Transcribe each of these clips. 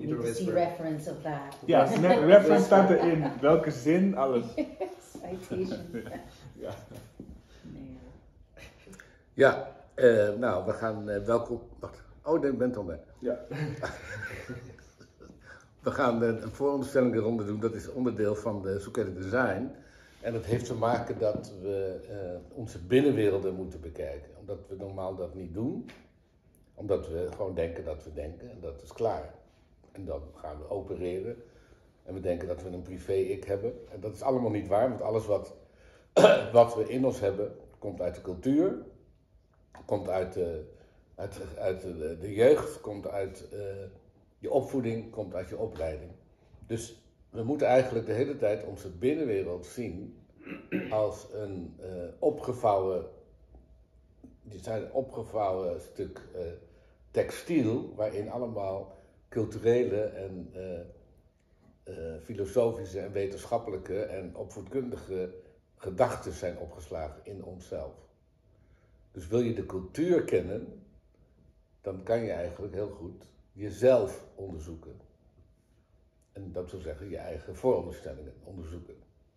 need to see reference of that. Ja, reference staat erin. Welke zin, alles. Citation. Ja. Nee. Ja, nou, we gaan welkom. Wacht. Oh, nee, ik ben al bij. Ja. We gaan een vooronderstellingenronde doen, dat is onderdeel van de Zoek Design. En dat heeft te maken dat we onze binnenwerelden moeten bekijken. Omdat we normaal dat niet doen. Omdat we gewoon denken dat we denken en dat is klaar. En dan gaan we opereren. En we denken dat we een privé-ik hebben. En dat is allemaal niet waar, want alles wat we in ons hebben, komt uit de cultuur. Komt uit de jeugd, komt uit je opvoeding, komt uit je opleiding. Dus we moeten eigenlijk de hele tijd onze binnenwereld zien als een opgevouwen stuk textiel, waarin allemaal culturele en filosofische en wetenschappelijke en opvoedkundige gedachten zijn opgeslagen in onszelf. Dus wil je de cultuur kennen, dan kan je eigenlijk heel goed jezelf onderzoeken. En dat wil zeggen je eigen vooronderstellingen onderzoeken.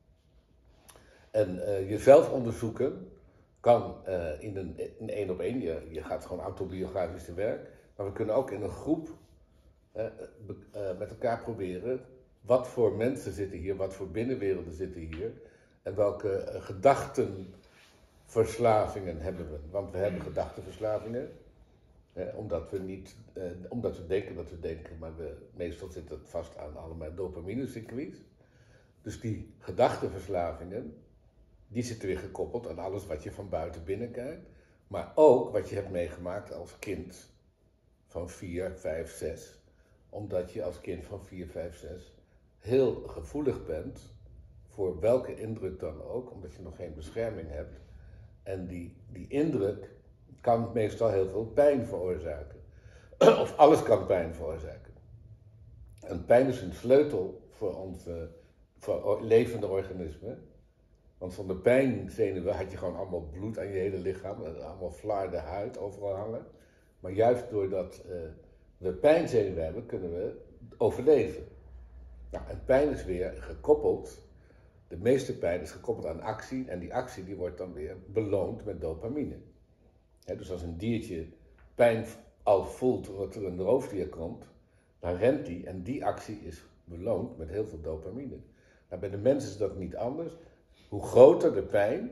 En jezelf onderzoeken kan in een één op één, je gaat gewoon autobiografisch te werk, maar we kunnen ook in een groep met elkaar proberen, wat voor mensen zitten hier, wat voor binnenwerelden zitten hier en welke gedachtenverslavingen hebben we. Want we hebben gedachtenverslavingen, omdat we denken dat we denken, maar meestal zit het vast aan allemaal dopamine-circuits. Dus die gedachtenverslavingen, die zitten weer gekoppeld aan alles wat je van buiten binnenkijkt, maar ook wat je hebt meegemaakt als kind van 4, 5, 6. Omdat je als kind van 4, 5, 6 heel gevoelig bent voor welke indruk dan ook, omdat je nog geen bescherming hebt. En die indruk kan meestal heel veel pijn veroorzaken. Of alles kan pijn veroorzaken. En pijn is een sleutel voor levende organismen. Want van de pijnzenuwen had je gewoon allemaal bloed aan je hele lichaam. En allemaal flarde huid overal hangen. Maar juist doordat we pijnzenuwen hebben, kunnen we overleven. Nou, en pijn is weer gekoppeld. De meeste pijn is gekoppeld aan actie. En die actie die wordt dan weer beloond met dopamine. Dus als een diertje pijn al voelt dat er een roofdier komt, dan rent die en die actie is beloond met heel veel dopamine. Nou, bij de mens is dat niet anders. Hoe groter de pijn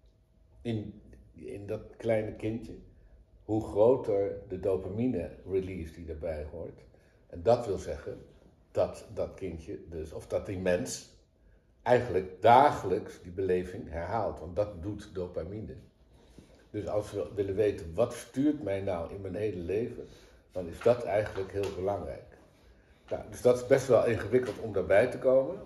in dat kleine kindje, hoe groter de dopamine-release die erbij hoort. En dat wil zeggen dat dat kindje, dus, of dat die mens, eigenlijk dagelijks die beleving herhaalt. Want dat doet dopamine. Dus als we willen weten wat stuurt mij nou in mijn hele leven, dan is dat eigenlijk heel belangrijk. Nou, dus dat is best wel ingewikkeld om daarbij te komen.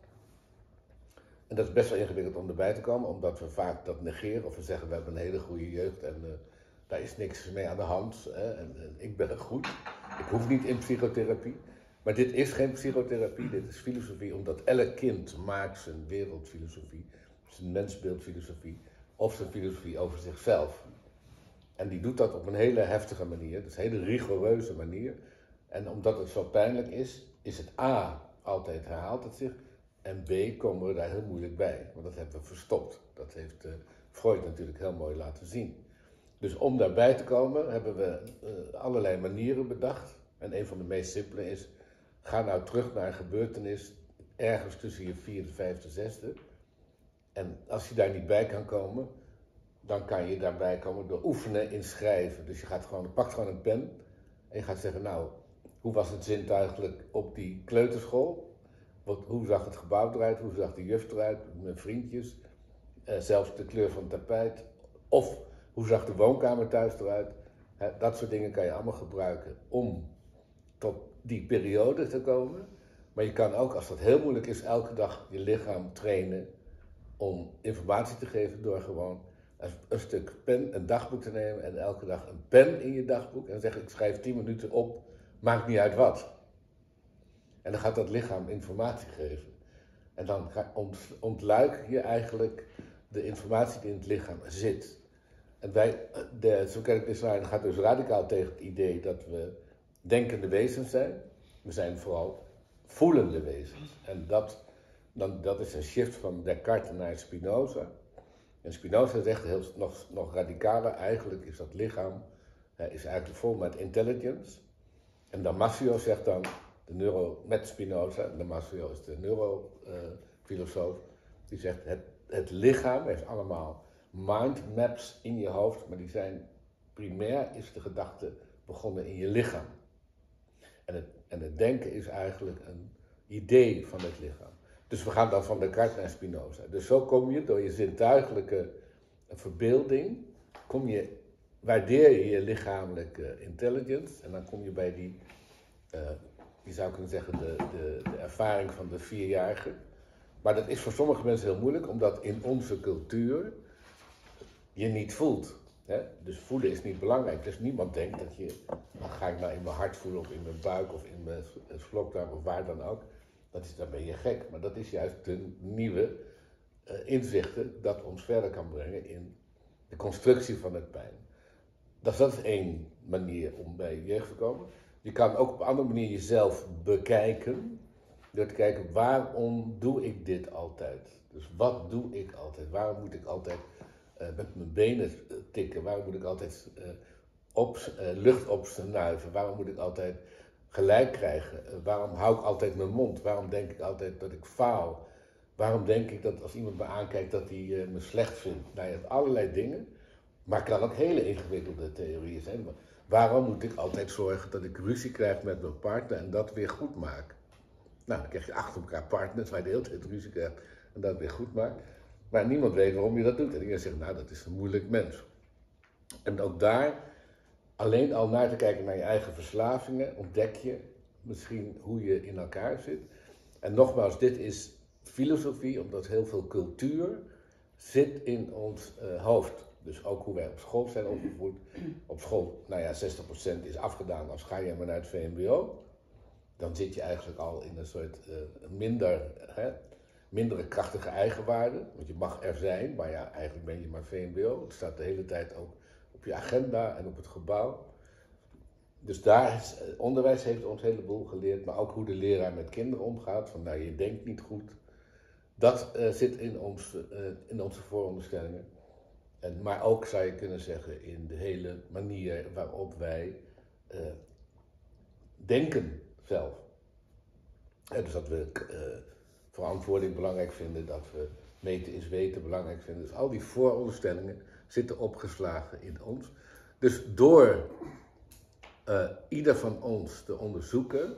En dat is best wel ingewikkeld om erbij te komen, omdat we vaak dat negeren. Of we zeggen, we hebben een hele goede jeugd en daar is niks mee aan de hand. En ik ben goed, ik hoef niet in psychotherapie. Maar dit is geen psychotherapie, dit is filosofie, omdat elk kind maakt zijn wereldfilosofie, zijn mensbeeldfilosofie, of zijn filosofie over zichzelf. En die doet dat op een hele heftige manier, dus een hele rigoureuze manier. En omdat het zo pijnlijk is het A, altijd herhaalt het zich. En B, komen we daar heel moeilijk bij, want dat hebben we verstopt. Dat heeft Freud natuurlijk heel mooi laten zien. Dus om daarbij te komen hebben we allerlei manieren bedacht. En een van de meest simpele is, ga nou terug naar een gebeurtenis ergens tussen je 4e, 5e, 6e. En als je daar niet bij kan komen, dan kan je daarbij komen door oefenen in schrijven. Dus je pakt gewoon een pen en je gaat zeggen, nou, hoe was het zintuigelijk op die kleuterschool? Hoe zag het gebouw eruit? Hoe zag de juf eruit? Mijn vriendjes. Zelfs de kleur van het tapijt. Of hoe zag de woonkamer thuis eruit? Dat soort dingen kan je allemaal gebruiken om tot die periode te komen. Maar je kan ook, als dat heel moeilijk is, elke dag je lichaam trainen om informatie te geven door gewoon een stuk pen, een dagboek te nemen en elke dag een pen in je dagboek en zeggen, ik schrijf 10 minuten op, maakt niet uit wat. En dan gaat dat lichaam informatie geven. En dan ontluik je eigenlijk de informatie die in het lichaam zit. En Zoek Design gaat dus radicaal tegen het idee dat we denkende wezens zijn. We zijn vooral voelende wezens. En dat is een shift van Descartes naar Spinoza. En Spinoza zegt nog radicaler, eigenlijk is dat lichaam is eigenlijk vol met intelligence. En Damasio zegt dan, met Spinoza, Damasio is de neurofilosoof, die zegt het lichaam heeft allemaal mind maps in je hoofd, maar die zijn primair is de gedachte begonnen in je lichaam. En het denken is eigenlijk een idee van het lichaam. Dus we gaan dan van Descartes naar Spinoza. Dus zo kom je door je zintuigelijke verbeelding, waardeer je je lichamelijke intelligence. En dan kom je bij die, je zou kunnen zeggen, de ervaring van de 4-jarige. Maar dat is voor sommige mensen heel moeilijk, omdat in onze cultuur je niet voelt. Hè? Dus voelen is niet belangrijk. Dus niemand denkt dat dan ga ik nou in mijn hart voelen of in mijn buik of in mijn slokdarm of waar dan ook. Dan ben je gek. Maar dat is juist de nieuwe inzichten dat ons verder kan brengen in de constructie van het pijn. Dat is één manier om bij jeugd te komen. Je kan ook op een andere manier jezelf bekijken. Door te kijken, waarom doe ik dit altijd? Dus wat doe ik altijd? Waarom moet ik altijd met mijn benen tikken? Waarom moet ik altijd lucht opsnuiven? Waarom moet ik altijd gelijk krijgen? Waarom hou ik altijd mijn mond? Waarom denk ik altijd dat ik faal? Waarom denk ik dat als iemand me aankijkt dat hij me slecht vindt? Nou, je hebt allerlei dingen, maar het kan ook hele ingewikkelde theorieën zijn. Maar waarom moet ik altijd zorgen dat ik ruzie krijg met mijn partner en dat weer goed maak? Nou, dan krijg je achter elkaar partners waar je de hele tijd ruzie krijgt en dat weer goed maakt. Maar niemand weet waarom je dat doet. En iedereen zegt, nou, dat is een moeilijk mens. En ook daar, alleen al naar te kijken naar je eigen verslavingen, ontdek je misschien hoe je in elkaar zit. En nogmaals, dit is filosofie, omdat heel veel cultuur zit in ons hoofd. Dus ook hoe wij op school zijn opgevoed. Op school, nou ja, 60% is afgedaan als ga je maar naar het VMBO. Dan zit je eigenlijk al in een soort mindere krachtige eigenwaarde. Want je mag er zijn, maar ja, eigenlijk ben je maar VMBO. Het staat de hele tijd ook op je agenda en op het gebouw. Dus onderwijs heeft ons een heleboel geleerd, maar ook hoe de leraar met kinderen omgaat. Van nou, je denkt niet goed. Dat zit in onze vooronderstellingen. Maar ook zou je kunnen zeggen in de hele manier waarop wij denken zelf. Dus dat we verantwoording belangrijk vinden, dat we meten is weten belangrijk vinden. Dus al die vooronderstellingen zitten opgeslagen in ons. Dus door ieder van ons te onderzoeken,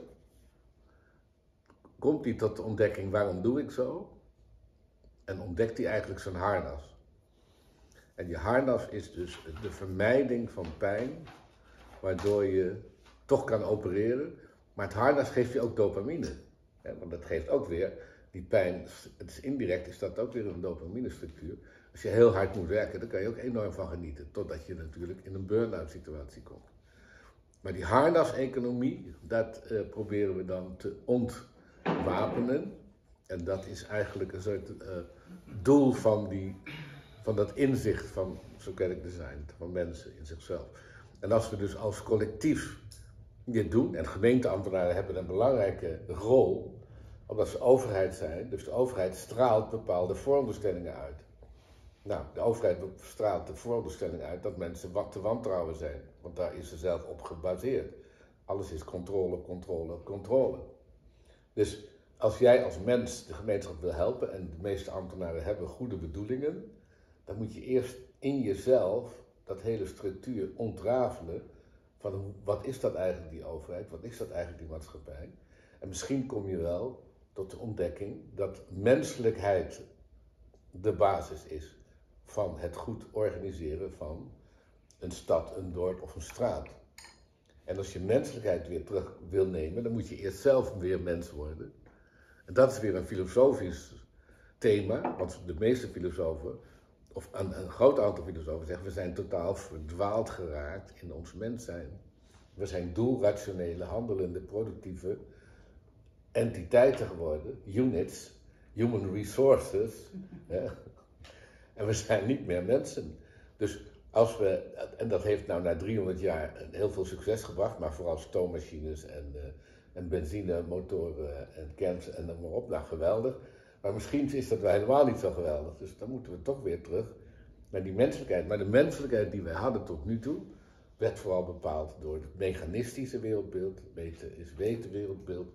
komt hij tot de ontdekking, waarom doe ik zo? En ontdekt hij eigenlijk zijn harnas. En je harnas is dus de vermijding van pijn, waardoor je toch kan opereren. Maar het harnas geeft je ook dopamine. Ja, want dat geeft ook weer die pijn, het is indirect, is dat ook weer een dopamine-structuur. Als je heel hard moet werken, dan kan je ook enorm van genieten. Totdat je natuurlijk in een burn-out situatie komt. Maar die harnas-economie, dat proberen we dan te ontwapenen. En dat is eigenlijk een soort doel van dat inzicht van Socratic Design, van mensen in zichzelf. En als we dus als collectief dit doen, en gemeenteambtenaren hebben een belangrijke rol, omdat ze overheid zijn, dus de overheid straalt bepaalde vooronderstellingen uit. Nou, de overheid straalt de vooronderstelling uit dat mensen te wantrouwen zijn, want daar is ze zelf op gebaseerd. Alles is controle, controle, controle. Dus als jij als mens de gemeenschap wil helpen, en de meeste ambtenaren hebben goede bedoelingen, dan moet je eerst in jezelf dat hele structuur ontrafelen van wat is dat eigenlijk die overheid, wat is dat eigenlijk die maatschappij. En misschien kom je wel tot de ontdekking dat menselijkheid de basis is van het goed organiseren van een stad, een dorp of een straat. En als je menselijkheid weer terug wil nemen, dan moet je eerst zelf weer mens worden. En dat is weer een filosofisch thema, want de meeste filosofen, of een groot aantal filosofen zeggen, we zijn totaal verdwaald geraakt in ons mens zijn. We zijn doelrationele, handelende, productieve entiteiten geworden, units, human resources. En we zijn niet meer mensen. Dus als we, en dat heeft nou na 300 jaar heel veel succes gebracht, maar vooral stoommachines en en benzinemotoren en kerns en dan maar op. Nou, geweldig. Maar misschien is dat wel helemaal niet zo geweldig. Dus dan moeten we toch weer terug naar die menselijkheid. Maar de menselijkheid die wij hadden tot nu toe, werd vooral bepaald door het mechanistische wereldbeeld, weten is weten wereldbeeld,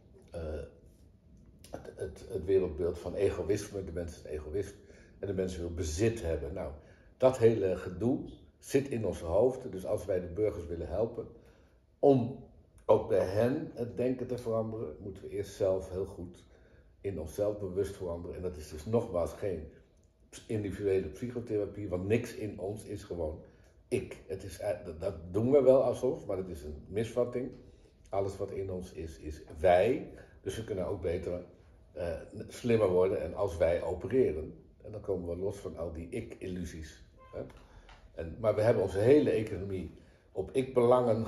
het wereldbeeld van egoïsme, de mens is een egoïst en de mens wil bezit hebben. Nou, dat hele gedoe zit in onze hoofden, dus als wij de burgers willen helpen om ook bij hen het denken te veranderen, moeten we eerst zelf heel goed in onszelf bewust veranderen. En dat is dus nogmaals geen individuele psychotherapie, want niks in ons is gewoon ik. Het is, dat doen we wel alsof, maar het is een misvatting. Alles wat in ons is wij. Dus we kunnen ook beter slimmer worden en als wij opereren. En dan komen we los van al die ik-illusies. Maar we hebben onze hele economie op ik-belangen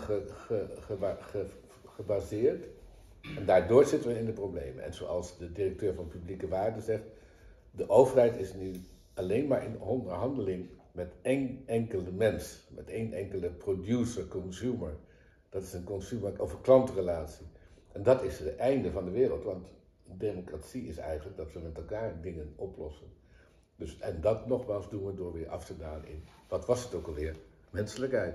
gebaseerd. En daardoor zitten we in de problemen. En zoals de directeur van Publieke Waarden zegt, de overheid is nu alleen maar in onderhandeling met één enkele mens. Met één enkele producer, consumer. Dat is een consumer of een klantrelatie. En dat is het einde van de wereld. Want democratie is eigenlijk dat we met elkaar dingen oplossen. Dus, en dat nogmaals doen we door weer af te dalen in, wat was het ook alweer? Menselijkheid.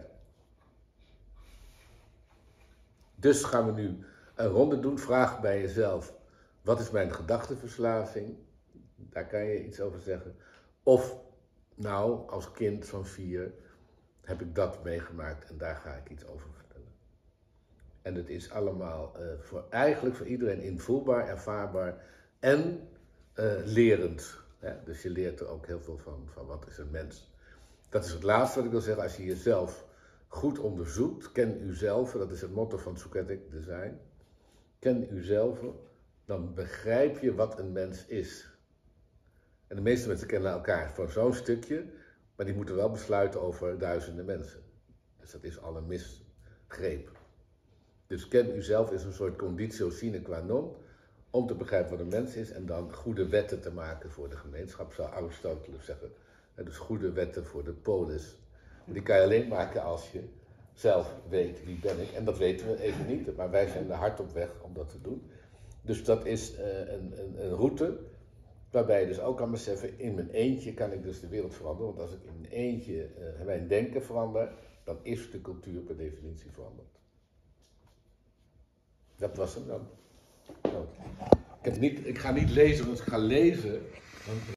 Dus gaan we nu een ronde doen. Vraag bij jezelf, wat is mijn gedachtenverslaving? Daar kan je iets over zeggen. Of, nou, als kind van 4 heb ik dat meegemaakt en daar ga ik iets over vertellen. En het is allemaal eigenlijk voor iedereen invoelbaar, ervaarbaar en lerend. Ja, dus je leert er ook heel veel van wat is een mens. Dat is het laatste wat ik wil zeggen. Als je jezelf goed onderzoekt, ken uzelf, dat is het motto van Socratic Design. Ken uzelf, dan begrijp je wat een mens is. En de meeste mensen kennen elkaar voor zo'n stukje, maar die moeten wel besluiten over duizenden mensen. Dus dat is al een misgreep. Dus ken uzelf is een soort conditio sine qua non, om te begrijpen wat een mens is en dan goede wetten te maken voor de gemeenschap, zou Aristoteles zeggen. Dus goede wetten voor de polis. Die kan je alleen maken als je zelf weet wie ben ik. En dat weten we even niet, maar wij zijn er hard op weg om dat te doen. Dus dat is een route waarbij je dus ook kan beseffen, in mijn eentje kan ik dus de wereld veranderen. Want als ik in mijn eentje mijn denken verander, dan is de cultuur per definitie veranderd. Dat was hem dan. Ik ga niet lezen, want ik ga lezen.